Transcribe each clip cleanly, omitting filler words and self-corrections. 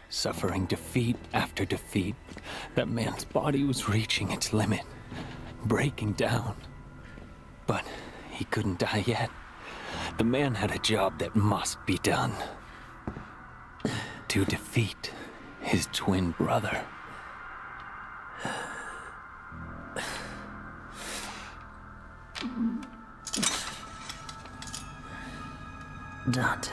suffering defeat after defeat. That man's body was reaching its limit, breaking down. But he couldn't die yet. The man had a job that must be done. To defeat his twin brother. Dante.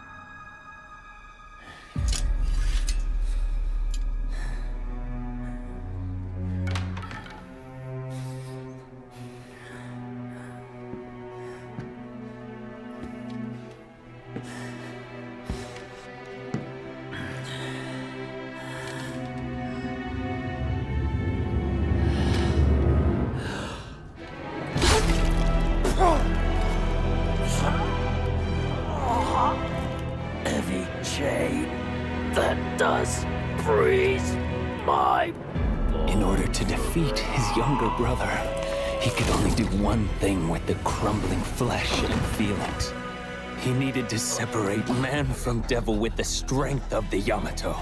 Heavy chain that does freeze my... In order to defeat his younger brother, he could only do one thing with the crumbling flesh and feelings. He needed to separate man from devil with the strength of the Yamato.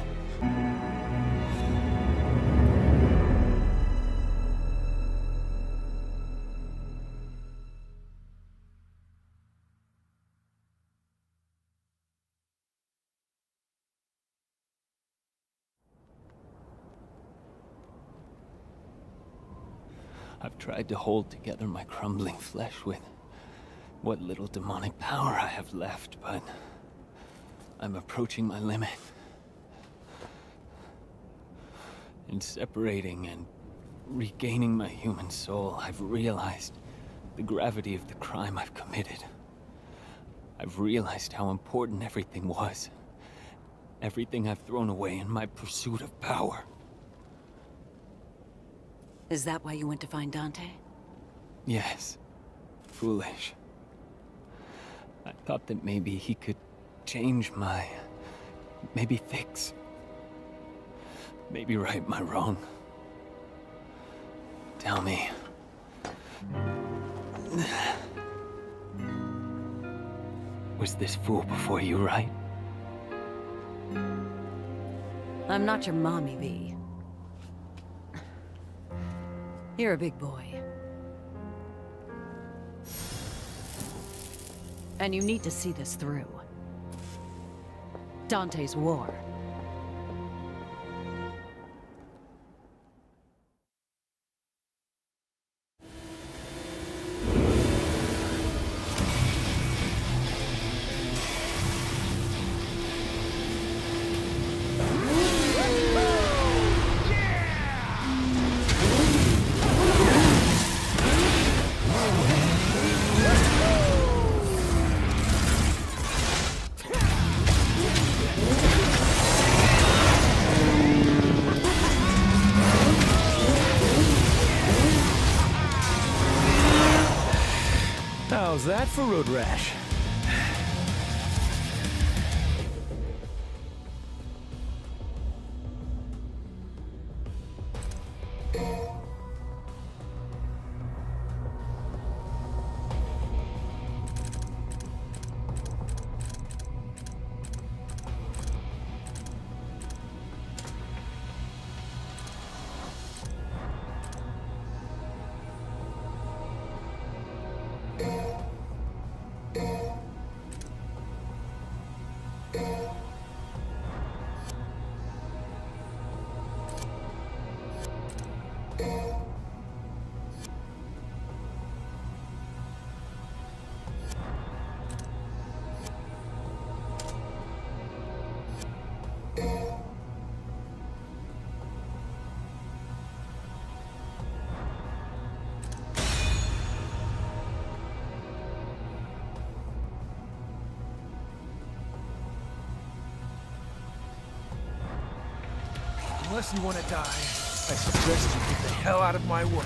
I've tried to hold together my crumbling flesh with what little demonic power I have left, but I'm approaching my limit. In separating and regaining my human soul, I've realized the gravity of the crime I've committed. I've realized how important everything was. Everything I've thrown away in my pursuit of power. Is that why you went to find Dante? Yes. Foolish. I thought that maybe he could change maybe fix... maybe right my wrong. Tell me. Was this fool before you, right? I'm not your mommy, V. You're a big boy. And you need to see this through. Dante's war. How's that for road rash? Unless you want to die, I suggest you get the hell out of my way.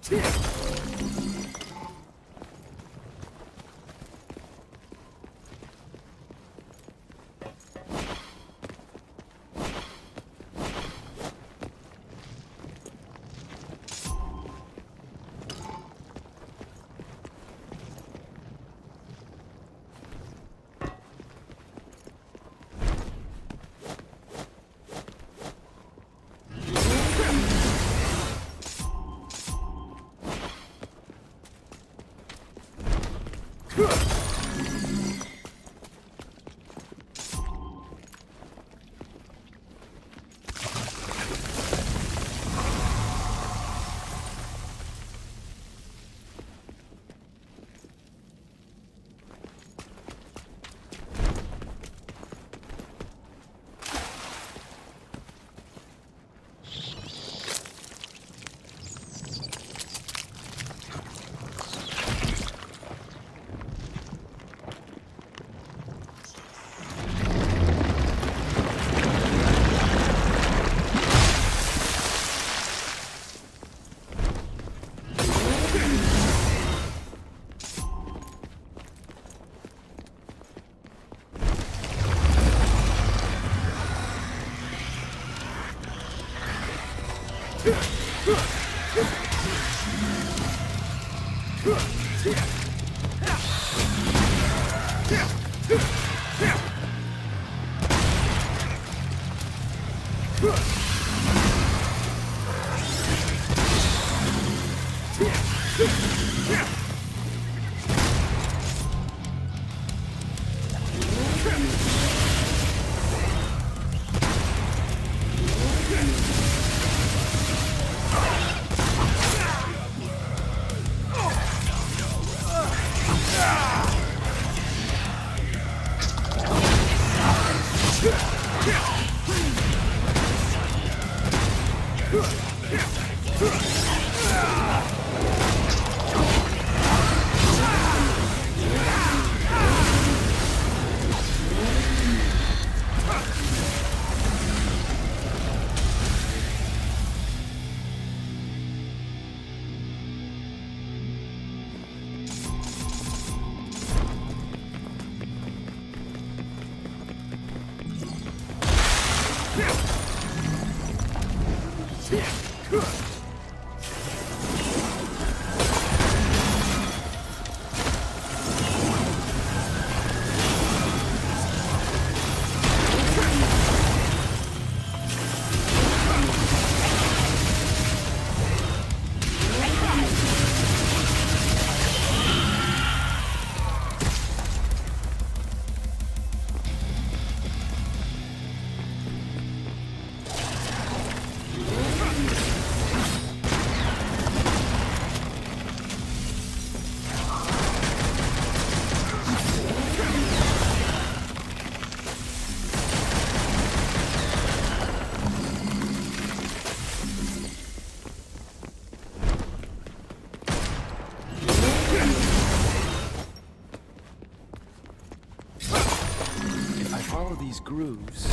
Grooves.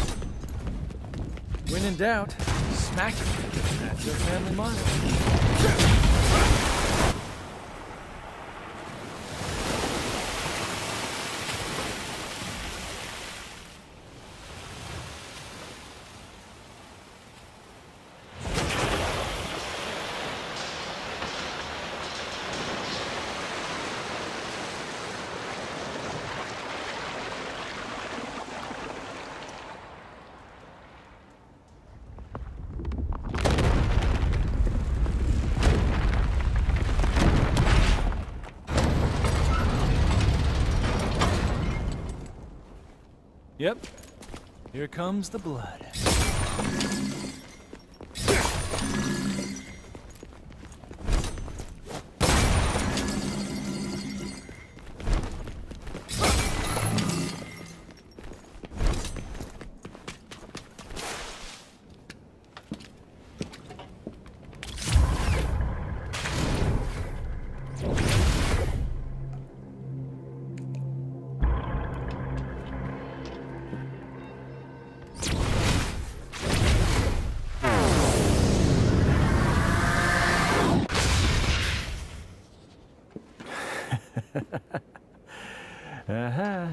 When in doubt, smack it. That's your family motto. Yep. Here comes the blood. Uh-huh.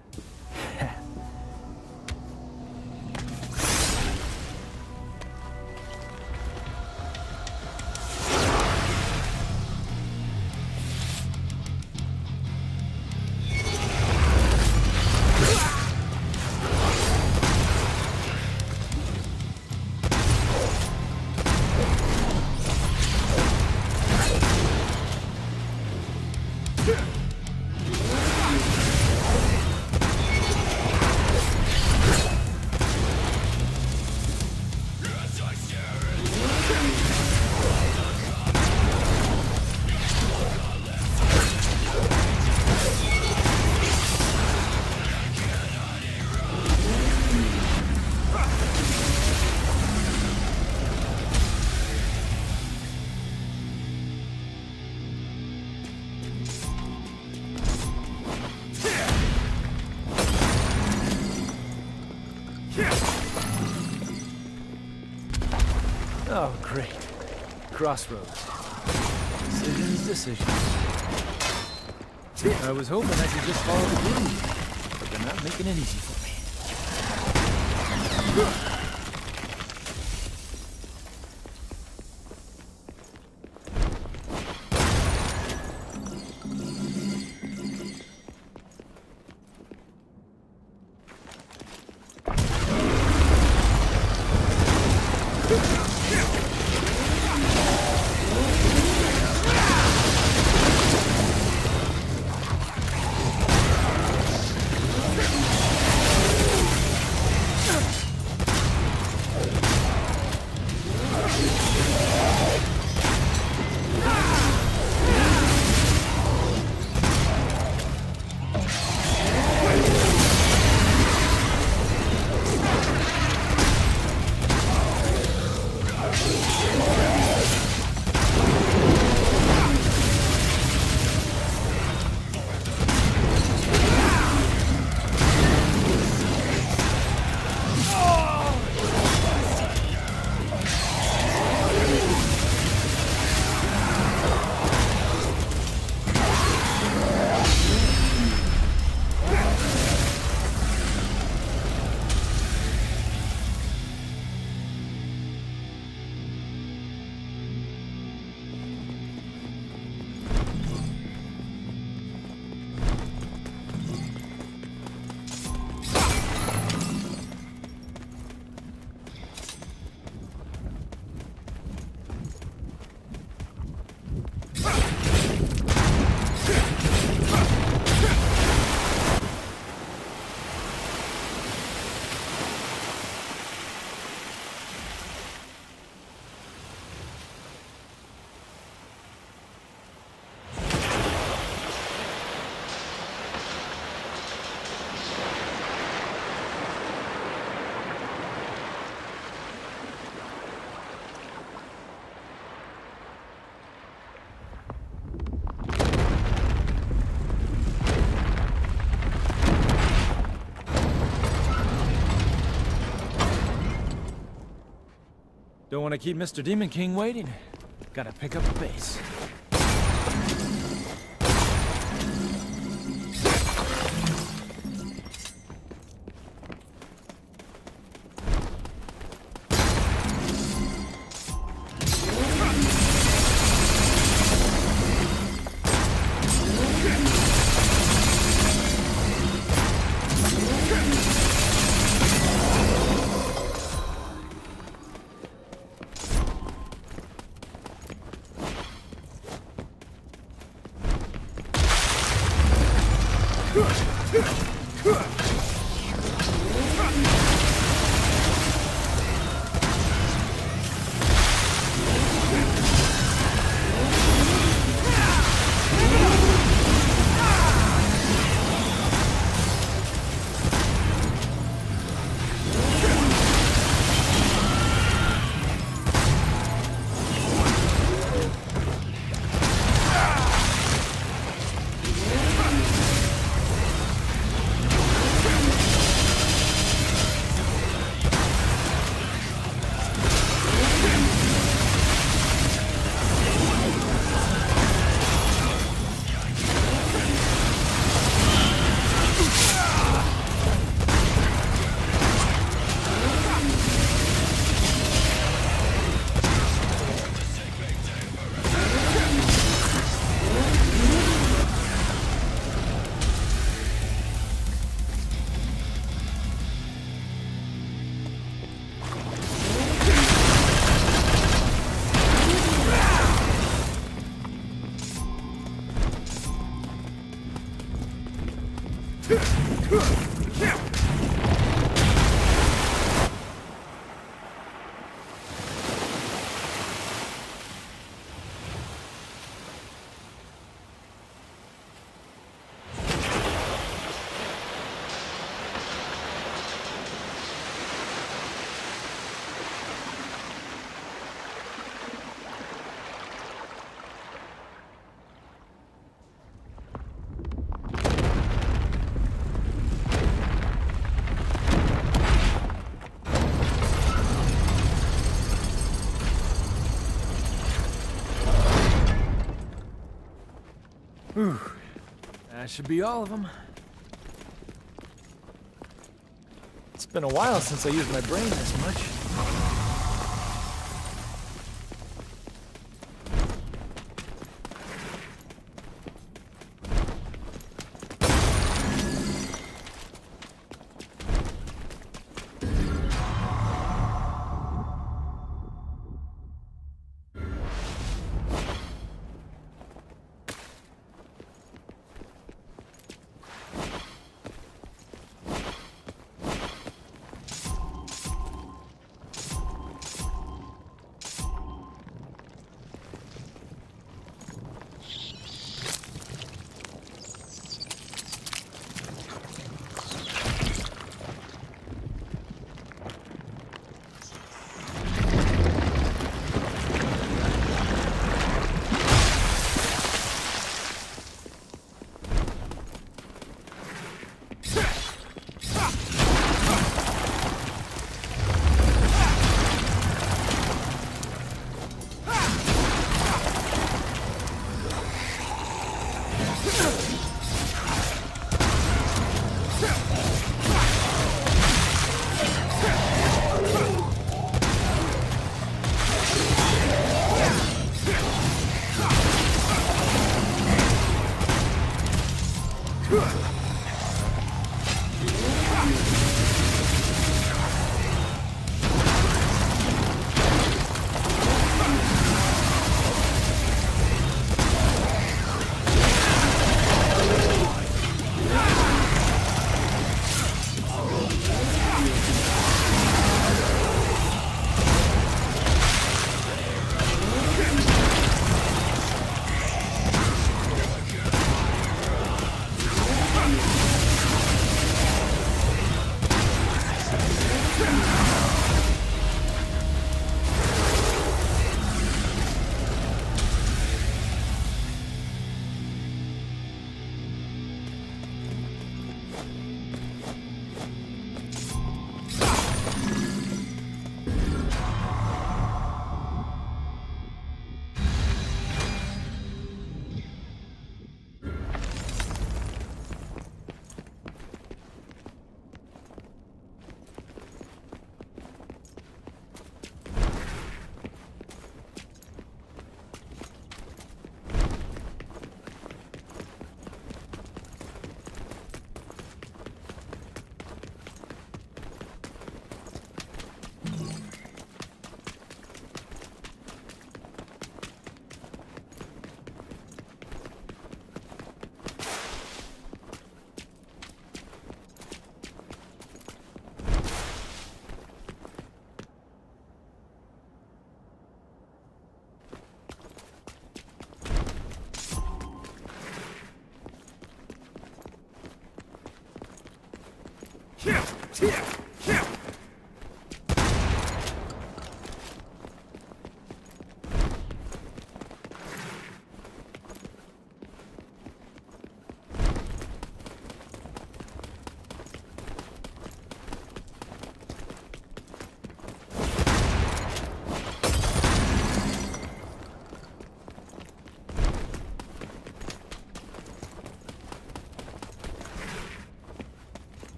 Oh, great. Crossroads. Decisions. I was hoping I could just follow the groove, but they're not making it easy for me. Don't want to keep Mr. Demon King waiting. Gotta pick up the pace. Whew. That should be all of them. It's been a while since I used my brain this much.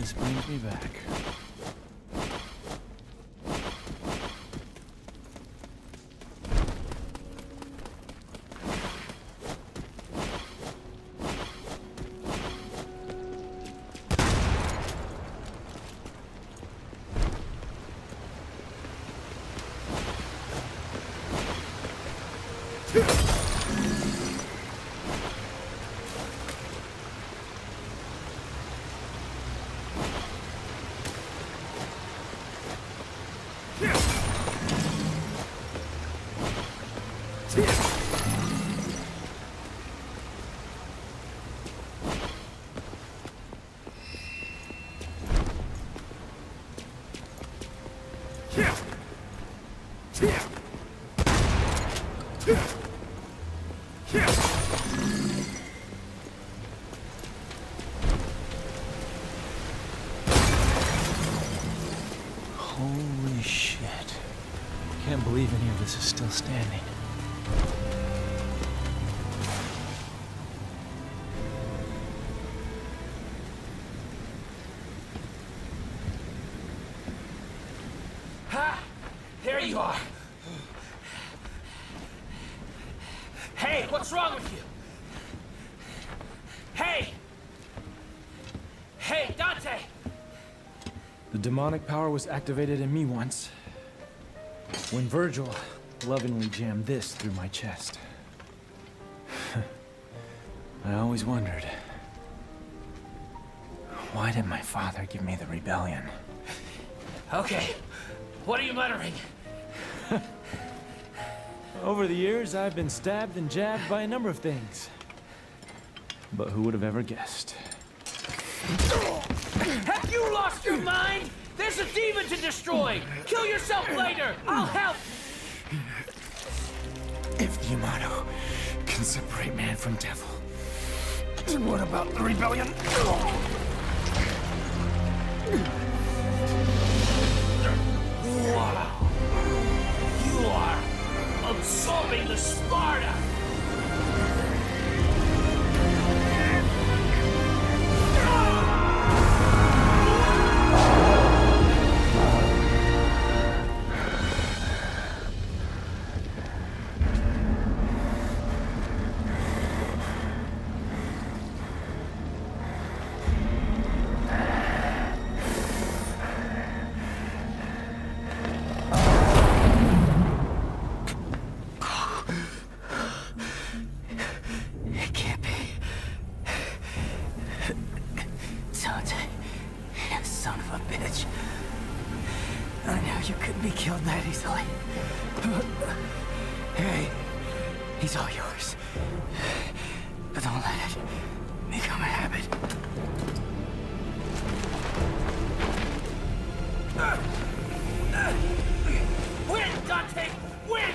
This brings me back. Holy shit. Can't believe any of this is still standing. Ha! There you are. Hey, what's wrong with you? Hey! Hey, Dante! The demonic power was activated in me once, when Virgil lovingly jammed this through my chest. I always wondered, why did my father give me the rebellion? Okay, what are you muttering? Over the years, I've been stabbed and jabbed by a number of things. But who would have ever guessed? Have you lost your mind? There's a demon to destroy! Kill yourself later! I'll help! If the Yamato can separate man from devil, then what about the rebellion? Wow! You are absorbing the Sparta! You couldn't be killed that easily. Hey, he's all yours. But don't let it become a habit. Win, Dante! Win!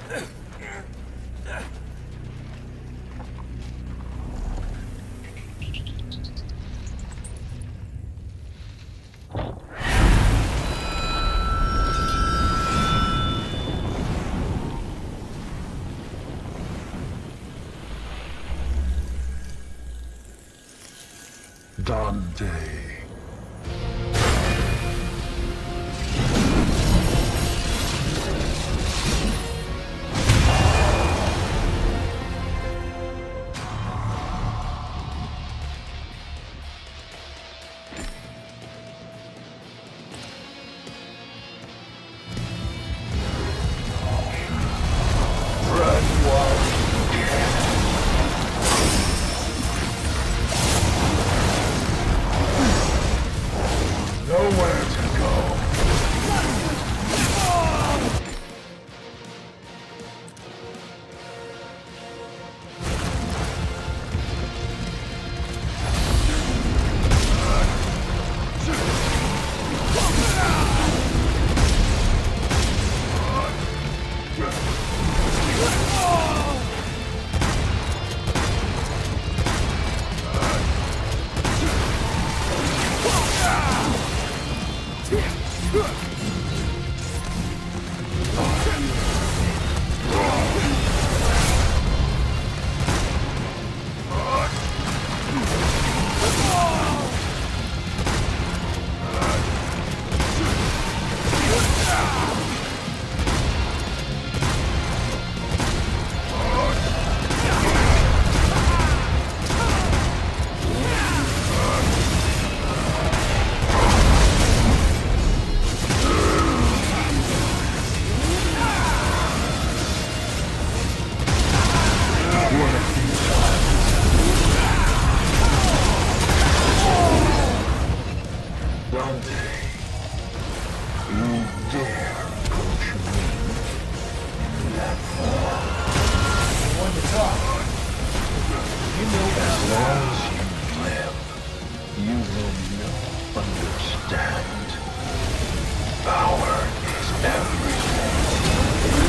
Dante. understand. Power is everything.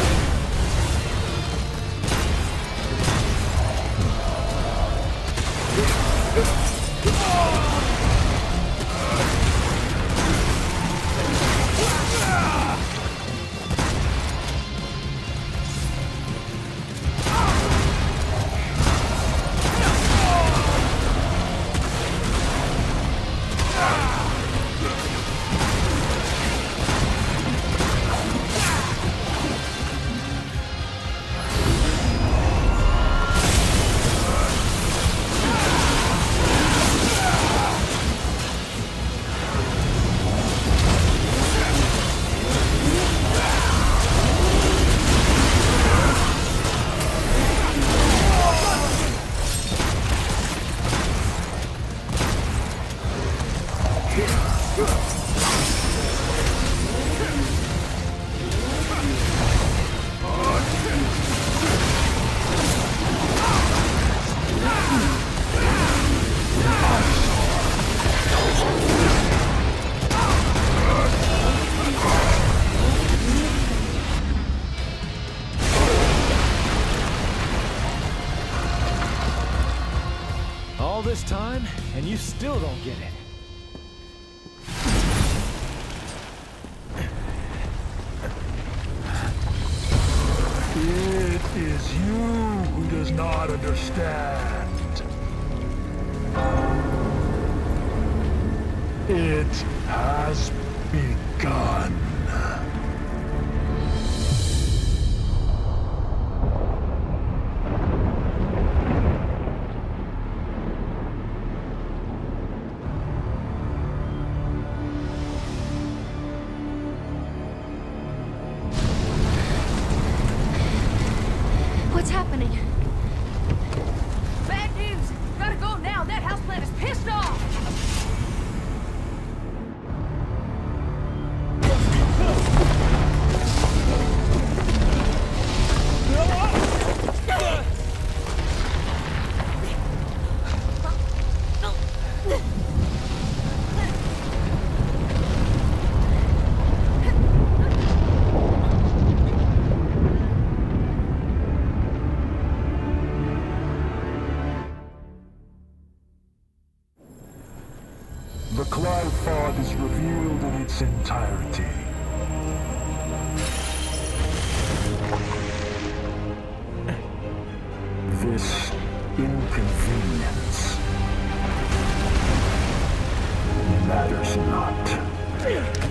All this time, and you still don't get it. It is you who does not understand. It has begun. What's happening? Bad news! Gotta go now! That houseplant is pissed off! The Clive Fog is revealed in its entirety. This inconvenience matters not.